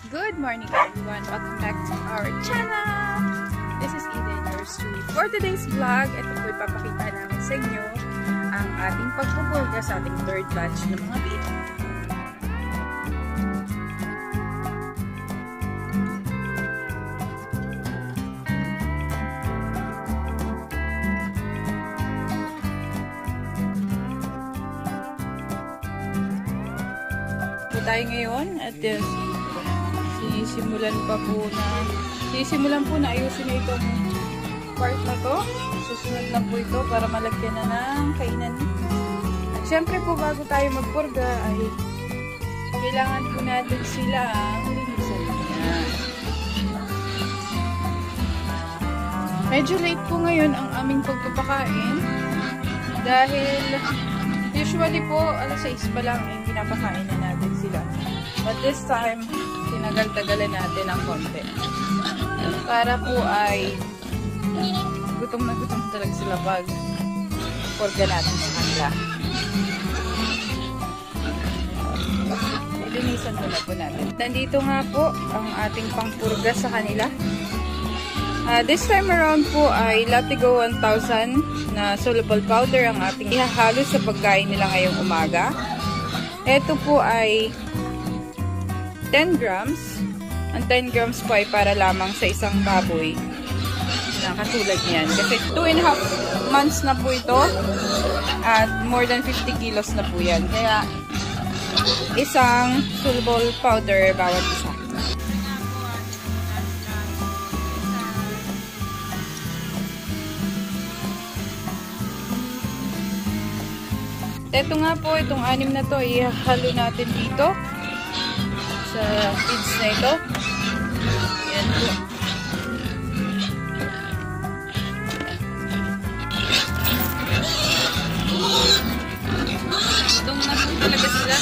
Good morning everyone! Welcome back to our channel! This is Eden, your street. For today's vlog, ito po ipapakita namin sa inyo ang ating pagpupurga sa ating third batch ng mga beef. Tayo ngayon at sisimulan po na ayusin na itong part na to. Susunod lang po ito para malagyan na ng kainan. At syempre po bago tayo magpurga ay kailangan po natin sila linisan na. Medyo late po ngayon ang aming pagpapakain dahil usually po alas 6 pa lang ay pinapakain na natin sila. But this time, tinagal-tagalan natin ng konti. Para po ay gutom na gutom talaga sila pag purga natin sa kanila. Linisan muna po natin. Nandito nga po ang ating pangpurga sa kanila. This time around po ay Latigo 1000 na soluble powder ang ating ihahalo sa pagkain nila ngayong umaga. Ito po ay 10 grams. Ang 10 grams po ay para lamang sa isang baboy na katulad niyan. Kasi 2.5 months na po ito at more than 50 kilos na po yan. Kaya isang soluble powder bawat isa. Ito nga po, itong 6 na to, ihahalo natin dito sa feeds na ito. Ayan po. Itong na po talaga sila.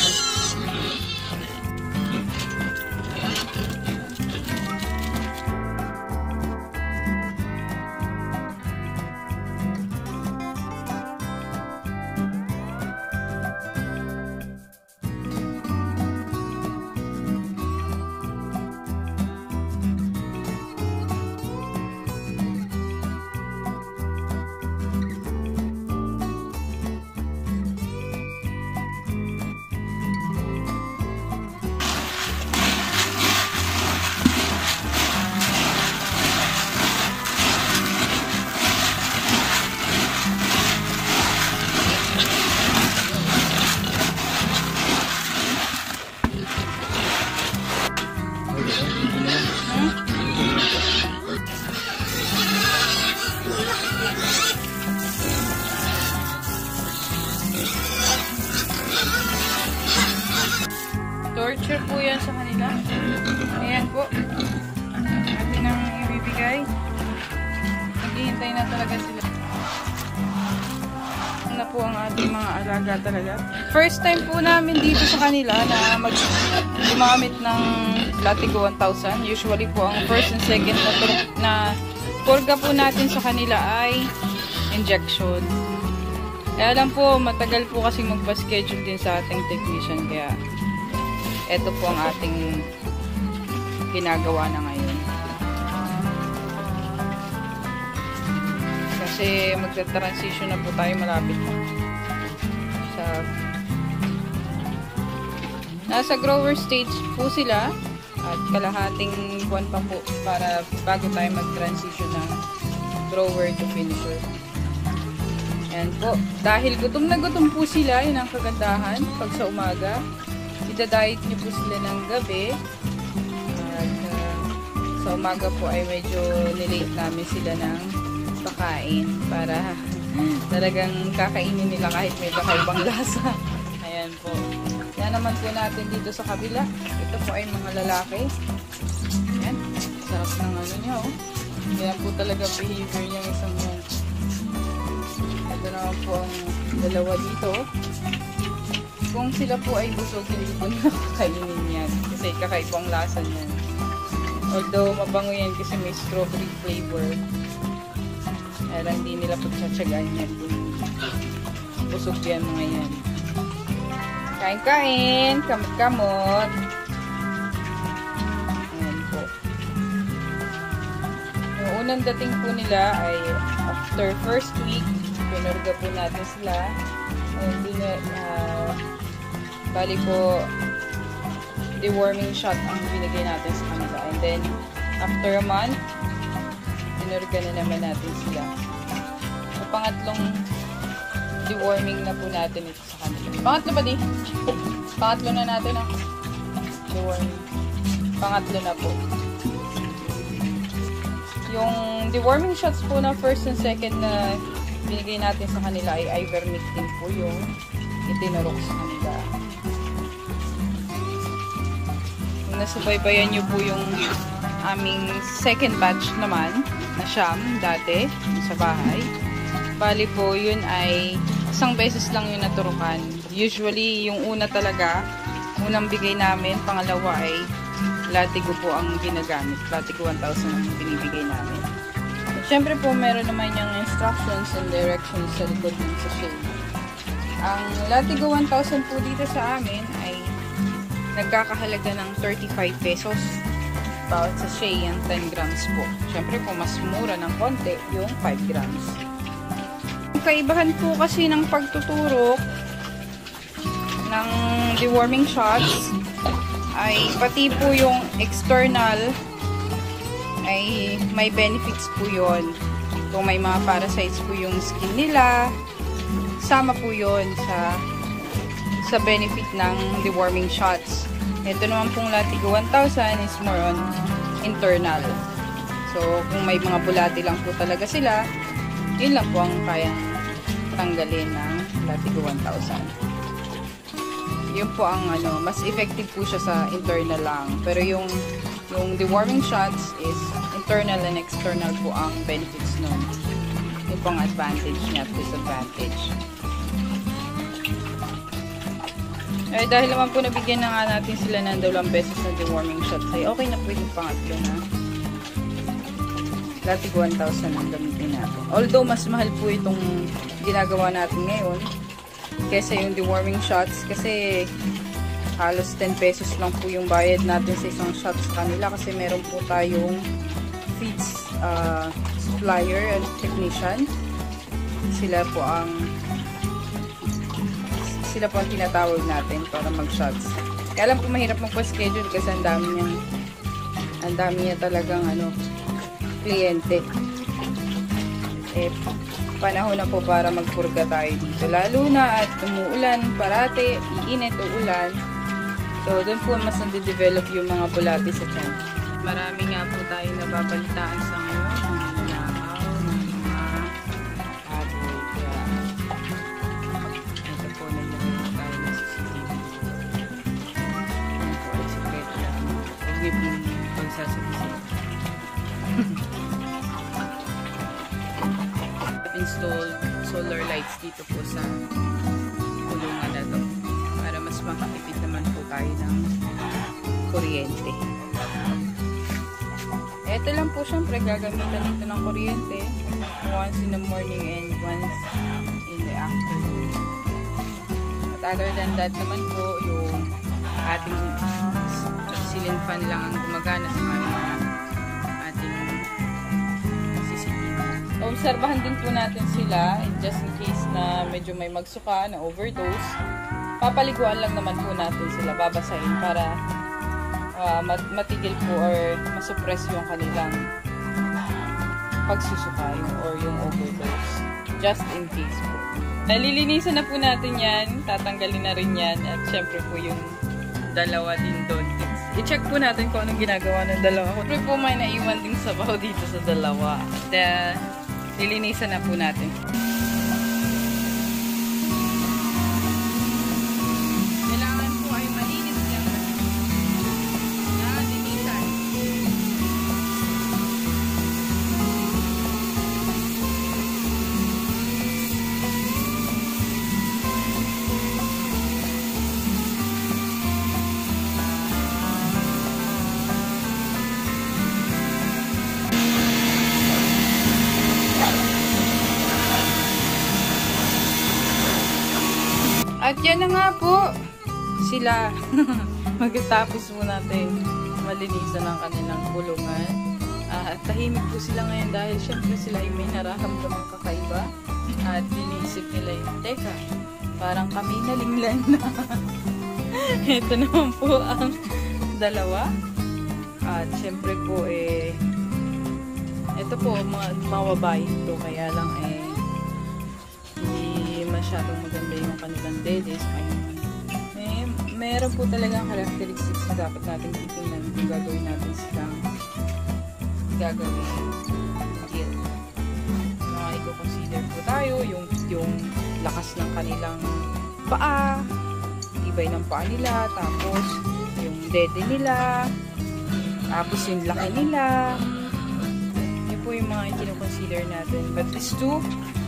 Torture po yan sa kanila. Ayan po. Atin ang ibibigay. Naghihintay na talaga sila. Na po ang ating mga alaga talaga. First time po namin dito sa kanila na gumamit ng Latigo 1000. Usually po ang first and second na purga po natin sa kanila ay injection. Kaya lang po, matagal po kasi magpa-schedule din sa ating technician. Kaya ito po ang ating ginagawa na ngayon. Kasi magta-transition na po tayo malapit na. Nasa grower stage po sila at kalahating buwan pa po para bago tayo mag-transition ng grower to finisher. Ayan po. Dahil gutom na gutom po sila, yun ang kagandahan pag sa umaga. Ida-diet niyo po sila ng gabi at sa umaga po ay medyo nilate namin sila ng pakain para talagang kakainin nila kahit may kakaibang lasa. Ayan po. Yan naman po natin dito sa kabila. Ito po ay mga lalaki. Ayan. Sarap ng ano niya oh. Yan po talaga behavior niya isang yan. Ito naman po ang dalawa dito. Kung sila po ay busog, hindi po nakakainin yan. Kasi kakaibang lasa niyan. Although, mabango yan kasi may strawberry flavor. Kaya hindi nila pagtsatsagaan yan. Busog yan mga yan. Kain-kain, kamot-kamot. unang dating po nila ay after first week, pinurga po natin sila. Bali po, deworming shot ang binigay natin sa kanila. And then, after a month, pinurga na naman natin sila. So, pangatlong deworming na po natin ito sa kanila. Pangatlo ba di? Pangatlo na natin ah. Deworming. Pangatlo na po. Yung deworming shots po na first and second na binigay natin sa kanila ay ivermectin po yung itinurok sa kanila. Kung nasubaybayan nyo po yung aming second batch naman na siyam dati sa bahay. Bali po yun ay isang beses lang yung naturukan. Usually yung una talaga, unang bigay namin, pangalawa ay Latigo po ang ginagamit. Latigo 1,000 ang binibigay namin. At syempre po, meron naman yung instructions and directions sa likod ng sachet. Ang Latigo 1,000 po dito sa amin ay nagkakahalaga ng 35 pesos. Bawat sachet, yung 10 grams po. Syempre po, mas mura ng konti yung 5 grams. Ang kaibahan po kasi ng pagtuturok ng deworming shots ay pati po yung external ay may benefits po yon. Kung may mga parasites po yung skin nila, sama po yon sa benefit ng deworming shots. Ito naman pong Latigo 1,000 is more on internal. So, kung may mga bulati lang po talaga sila, yun lang po ang kayang tanggalin ng Latigo 1,000. Yun po ang mas effective po siya sa internal lang. Pero yung deworming shots is internal and external po ang benefits nun. Yun po ang advantage niya at disadvantage. Eh, dahil naman po nabigyan na nga natin sila ng 2 beses na deworming shots, ay okay na po yung pangatlo na Latigo 1,000 ang gamitin natin. Although, mas mahal po itong ginagawa natin ngayon kesa yung deworming shots kasi halos 10 pesos lang po yung bayad natin sa isang shot sa kanila kasi meron po tayong feeds supplier and technician. Sila po ang tinatawag natin para mag-shots. Kaya lang po mahirap magpa-schedule kasi ang dami niya talagang kliyente. Panahon na po para magpurga tayo dito. Lalo na at umuulan parati, iinit o ulan. So, doon po mas nade-develop yung mga bulati sa tiyan. Marami nga po tayong nababalitaan sa ngayon. Ng nakaw, ng mga habol. Kaya, ito po naglalagay tayo na CCTV. Ito po ay sekreto lang. Huwag niyo pong pagsasabihin. Installed solar lights dito po sa kulungan na to para mas makatipid naman po tayo ng kuryente. Ito lang po syempre gagamitan nito ng kuryente once in the morning and once in the afternoon. At other than that naman po yung ating ceiling fan lang ang gumagana sa ating obserbahan din po natin sila just in case na medyo may magsuka na overdose. Papaliguan lang naman po natin sila, babasahin para matigil po or masuppress yung kanilang pagsusuka or yung overdose. Just in case po. Nalilinisan na po natin yan, tatanggalin na rin yan at syempre po yung dalawa din doon. I-check po natin kung anong ginagawa ng dalawa. Syempre po may naiwan ding sabaw dito sa dalawa. Lilinisan na po natin. Kailangan po ay malinis yan. Linisan. At yan na nga po sila. Magtatapos po natin malinisan ang kanilang kulungan. Tahimik po sila ngayon dahil syempre sila ay may nararamdaman kakaiba. At iniisip nila yung, teka, parang kami nalinglan na. Ito naman po ang dalawa. At syempre po ito po mga babae ito, kaya lang hindi masyadong maganda yung kanilang dedes. Meron po talagang characteristics na dapat natin titingnan kung gagawin natin silang gagawin guild. I-consider po tayo yung lakas ng kanilang paa, ibay ng paa nila, tapos yung dede nila, tapos yung laki nila. Yun po yung mga i-consider natin. But these two,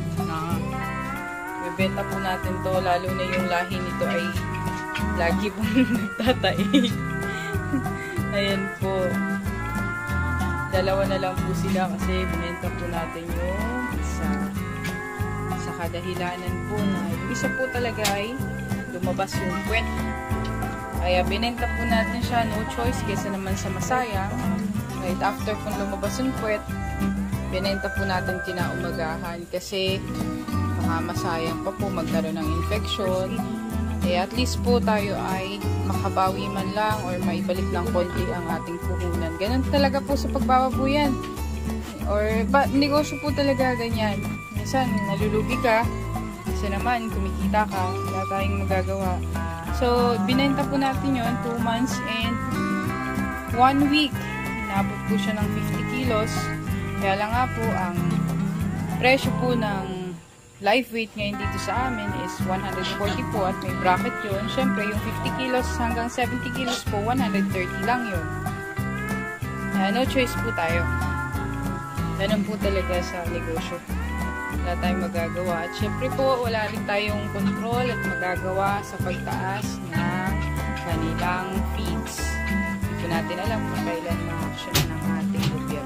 bibenta po natin to, lalo na yung lahi nito ay lagi pong nagtatay. Ayan po. Dalawa na lang po sila kasi binenta po natin yung isa. Sa kadahilanan po na yung isa po talaga ay lumabas yung puwet. Kaya binenta po natin siya, no choice, kaysa naman sa masayang. Right after po lumabas yung puwet, binenta po natin kinaumagahan kasi baka masayang pa po magkaroon ng infection. At least po tayo ay makabawi man lang or maibalik ng konti ang ating puhunan. Ganun talaga po sa pagbababuyan. Or negosyo po talaga ganyan. Minsan nalulugi ka, kasi naman kumikita ka, wala tayong magagawa. So binenta po natin yon 2 months and 1 week. Inabot po siya ng 50 kilos. Kaya lang nga po ang presyo po ng live weight ngayon dito sa amin is 140 po at may bracket yun. Siyempre, yung 50 kilos hanggang 70 kilos po, 130 lang yun. No choice po tayo. Ganun po talaga sa negosyo. Wala tayong magagawa. At syempre po, wala rin tayong control at magagawa sa pagtaas ng kanilang feeds. Hindi po natin alam kung kailan ma-action ng ating gobyerno.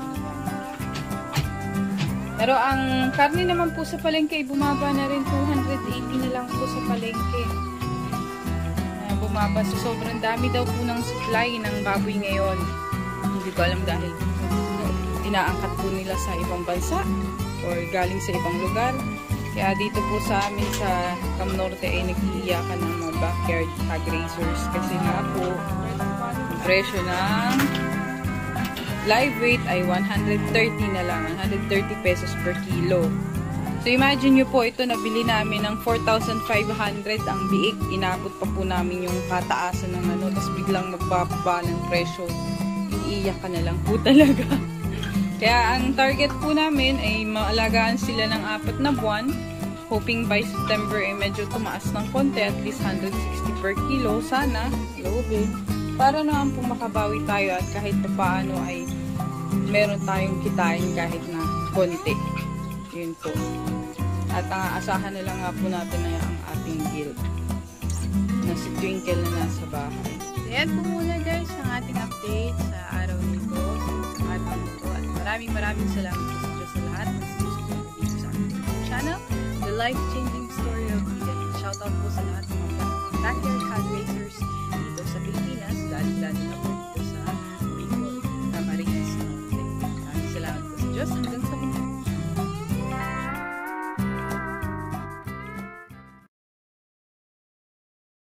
Pero ang karne naman po sa palengke ay bumaba na rin, 280 na lang po sa palengke. Bumaba. So sobrang dami daw po ng supply ng baboy ngayon. Hindi ko alam dahil inaangkat po nila sa ibang bansa or galing sa ibang lugar. Kaya dito po sa amin sa Cam Norte ay nag-iiyakan ng mga backyard hog raisers kasi nga po ang presyo ng live weight ay 130 na lang, 130 pesos per kilo. So imagine nyo po, ito nabili namin ng 4,500 ang biik. Inabot pa po namin yung kataasan ng tapos biglang magbababa ng presyo. Iiyak ka na lang po talaga. Kaya ang target po namin ay maalagaan sila ng 4 na buwan. Hoping by September ay medyo tumaas ng konti, at least 160 per kilo. Sana, lobe. Para naman po makabawi tayo at kahit paano ay meron tayong kitain kahit na konti. Yun po. At ang aasahan na lang nga po natin ay ang ating guild na si Twinkle na nasa bahay. So, yan po muna guys ang ating update sa araw nito. At maraming salamat po sa Diyos sa lahat ng susunod dito sa ating channel, The Life Changing Story of Eden. Shoutout po sa lahat ng mga backyard hog racers